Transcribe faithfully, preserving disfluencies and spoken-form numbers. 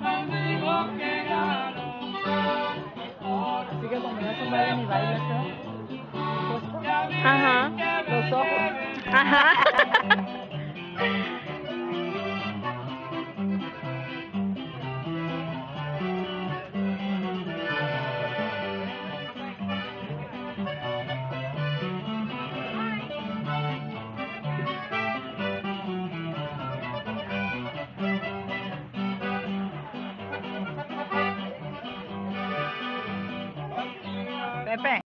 Así que cuando no se mueven y bailan, Ajá. los ojos. Ajá. Pepe.